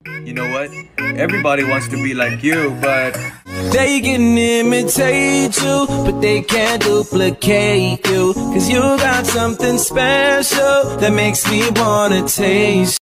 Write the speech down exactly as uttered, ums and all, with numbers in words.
You know what? Everybody wants to be like you, but they can imitate you, but they can't duplicate you. Cause you got something special that makes me wanna taste